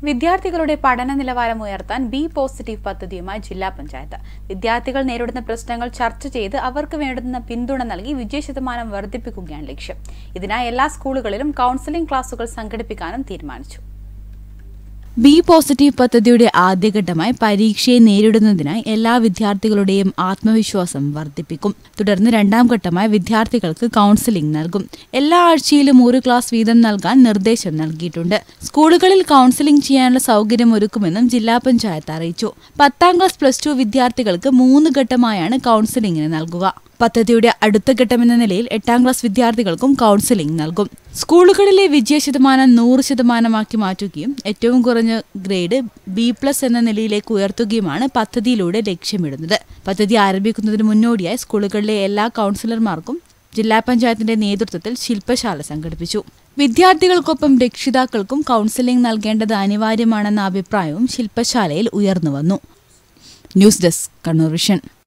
വിദ്യാർത്ഥികളുടെ പഠന നിലവാരം ഉയർത്താൻ ബി പോസിറ്റീവ് പദ്ധതിയുമായി ജില്ലാ പഞ്ചായത്ത്. വിദ്യാർത്ഥികൾ നേരിടുന്ന പ്രശ്നങ്ങൾ ചർച്ച ചെയ്ത് അവർക്ക് വേണ്ടുന്ന പിന്തുണ നൽകി വിജയശതമാനം വർദ്ധിപ്പിക്കുകയാണ് ലക്ഷ്യം. ഇതിനായി എല്ലാ സ്കൂളുകളിലും കൗൺസിലിംഗ് ക്ലാസുകൾ സംഘടിപ്പിക്കാനും തീരുമാനിച്ചു. ബി പോസിറ്റീവ് പദ്ധതിയുടെ ആദ്യഘട്ടമായി പരീക്ഷയെ നേരിടുന്നതിനായി എല്ലാ വിദ്യാർത്ഥികളുടെയും ആത്മവിശ്വാസം വർദ്ധിപ്പിക്കും. തുടർന്ന് രണ്ടാം ഘട്ടമായി വിദ്യാർത്ഥികൾക്ക് കൗൺസിലിംഗ് നൽകും. എല്ലാ ആഴ്ചയിലും 1 ക്ലാസ് വീതം നൽകാൻ നിർദ്ദേശം നൽകിയിട്ടുണ്ട്. സ്കൂളുകളിൽ കൗൺസിലിംഗ് ചെയ്യാനുള്ള സൗകര്യം ഒരുക്കുമെന്നും ജില്ലാ പഞ്ചായത്ത് അറിയിച്ചു. 10ാം ക്ലാസ് +2 വിദ്യാർത്ഥികൾക്ക് 3 ഘട്ടമായാണ് കൗൺസിലിംഗിന് നൽകുക. പദ്ധതിയുടെ അടുത്ത ഘട്ടമെന്ന നിലയിൽ 8ാം ക്ലാസ് വിദ്യാർത്ഥികൾക്കും കൗൺസിലിംഗ് നൽകും. സ്കൂളുകളിലെ വിജയശതമാനം 100% മാറ്റുകയും ഏറ്റവും കുറഞ്ഞ ഗ്രേഡ് B+ എന്ന നിലയിലേക്ക് ഉയർത്തുകയുമാണ് പദ്ധതിയിലൂടെ ലക്ഷ്യമിടുന്നത്. പദ്ധതി ആരംഭിക്കുന്നതിന് മുന്നോടിയായി സ്കൂളുകളിലെ എല്ലാ കൗൺസിലർമാർക്കും ജില്ലാ പഞ്ചായത്തിന്റെ നേതൃത്വത്തിൽ ശില്പശാല സംഘടിപ്പിച്ചു. വിദ്യാർത്ഥികൾക്കൊപ്പം രക്ഷിതാക്കൾക്കും കൗൺസിലിംഗ് നൽകേണ്ടത് അനിവാര്യമാണെന്ന അഭിപ്രായവും ശില്പശാലയിൽ ഉയർന്നുവന്നു. News desk, Kannur vision.